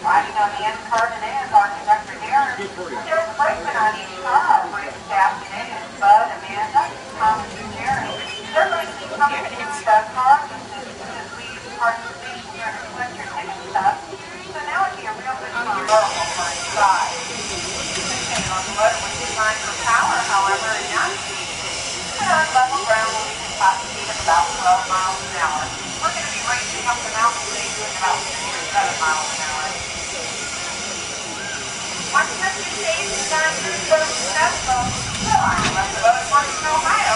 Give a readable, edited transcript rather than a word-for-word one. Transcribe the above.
Riding on the end cart today is our conductor Darren. There's a brakeman on each car. Our brake staff today is Bud, Amanda, Thomas, and Jerry. They're going to be coming to the car just as soon as we depart the station here to collect your ticket stuff. So now would be a real good time for inside. Depending on the weather, we design for power, however, and not speed. And on level ground, we'll reach a top speed of about 12 miles an hour. We're going to be racing up the mountain today doing about 6 or 7 miles an hour. Once this station is done through the successful, so I'm left the road, Ohio.